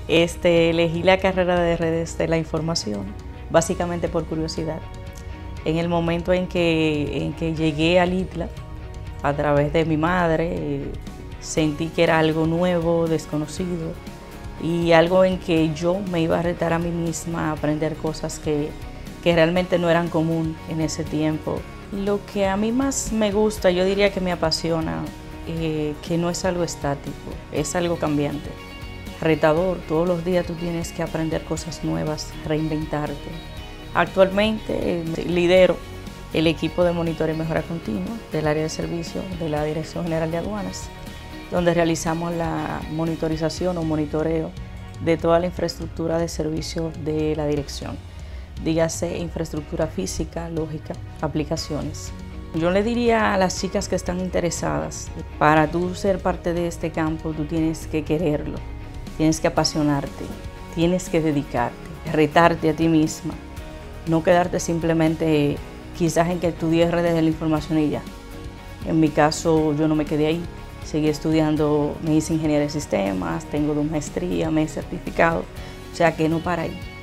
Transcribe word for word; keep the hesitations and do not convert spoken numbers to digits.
Este, elegí la carrera de redes de la información, básicamente por curiosidad. En el momento en que, en que llegué al ITLA, a través de mi madre, eh, sentí que era algo nuevo, desconocido, y algo en que yo me iba a retar a mí misma a aprender cosas que, que realmente no eran común en ese tiempo. Lo que a mí más me gusta, yo diría que me apasiona, eh, que no es algo estático, es algo cambiante. Retador, todos los días tú tienes que aprender cosas nuevas, reinventarte. Actualmente eh, lidero el equipo de monitoreo y mejora continua del área de servicio de la Dirección General de Aduanas, donde realizamos la monitorización o monitoreo de toda la infraestructura de servicio de la dirección. Dígase infraestructura física, lógica, aplicaciones. Yo le diría a las chicas que están interesadas, para tú ser parte de este campo, tú tienes que quererlo. Tienes que apasionarte, tienes que dedicarte, retarte a ti misma, no quedarte simplemente quizás en que estudies redes de la información y ya. En mi caso yo no me quedé ahí, seguí estudiando, me hice ingeniería de sistemas, tengo dos maestrías, me he certificado, o sea que no para ahí.